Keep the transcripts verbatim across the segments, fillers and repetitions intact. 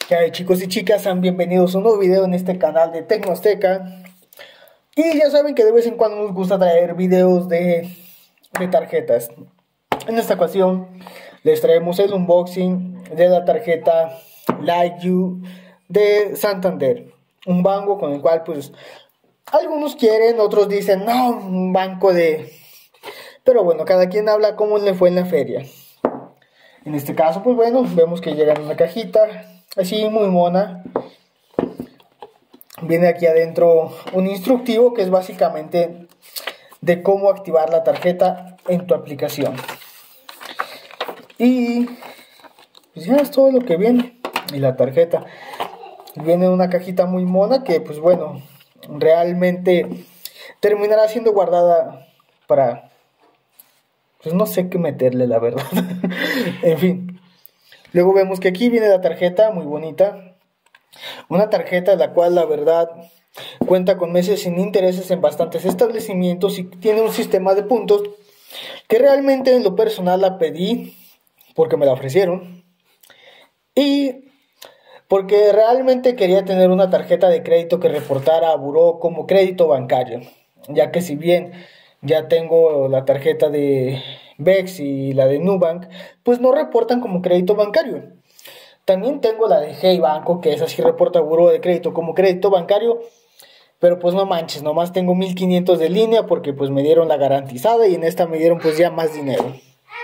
¿Qué hay, chicos y chicas? Sean bienvenidos a un nuevo video en este canal de Tecnoazteca. Y ya saben que de vez en cuando nos gusta traer videos de, de tarjetas. En esta ocasión les traemos el unboxing de la tarjeta Like You de Santander. Un banco con el cual pues algunos quieren, otros dicen no, un banco de... Pero bueno, cada quien habla cómo le fue en la feria. En este caso pues bueno, vemos que llega en una cajita así muy mona. Viene aquí adentro un instructivo que es básicamente de cómo activar la tarjeta en tu aplicación. Y pues ya es todo lo que viene. Y la tarjeta viene en una cajita muy mona que pues bueno, realmente terminará siendo guardada para... Pues no sé qué meterle, la verdad. En fin. Luego vemos que aquí viene la tarjeta muy bonita. Una tarjeta la cual la verdad cuenta con meses sin intereses en bastantes establecimientos y tiene un sistema de puntos que realmente en lo personal la pedí porque me la ofrecieron y porque realmente quería tener una tarjeta de crédito que reportara a Buró como crédito bancario, ya que si bien ya tengo la tarjeta de Bex y la de Nubank, pues no reportan como crédito bancario. También tengo la de Hey Banco, que esa sí reporta Buró de crédito como crédito bancario, pero pues no manches, nomás tengo mil quinientos de línea porque pues me dieron la garantizada y en esta me dieron pues ya más dinero.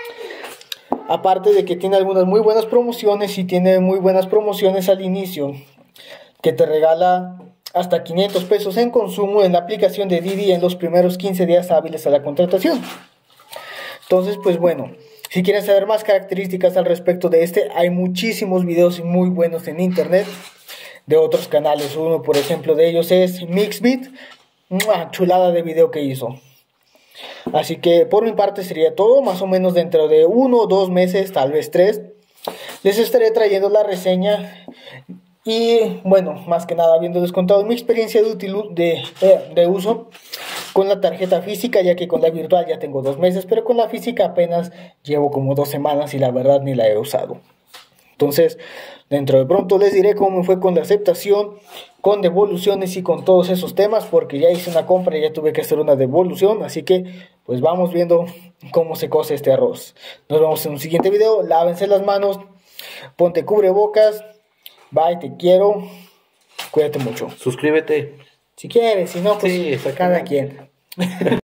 Aparte de que tiene algunas muy buenas promociones y tiene muy buenas promociones al inicio, que te regala hasta quinientos pesos en consumo en la aplicación de Didi en los primeros quince días hábiles a la contratación. Entonces pues bueno, si quieren saber más características al respecto de este, hay muchísimos videos muy buenos en internet de otros canales. Uno por ejemplo de ellos es Mixbit, una chulada de video que hizo. Así que por mi parte sería todo. Más o menos dentro de uno o dos meses, tal vez tres, les estaré trayendo la reseña. Y bueno, más que nada habiéndoles contado mi experiencia de, util, de, eh, de uso con la tarjeta física, ya que con la virtual ya tengo dos meses, pero con la física apenas llevo como dos semanas y la verdad ni la he usado. Entonces, dentro de pronto les diré cómo me fue con la aceptación, con devoluciones y con todos esos temas, porque ya hice una compra y ya tuve que hacer una devolución, así que pues vamos viendo cómo se cose este arroz. Nos vemos en un siguiente video. Lávense las manos, ponte cubrebocas. Bye, te quiero. Cuídate mucho. Suscríbete. Si quieres, si no, pues Sí, cada quien.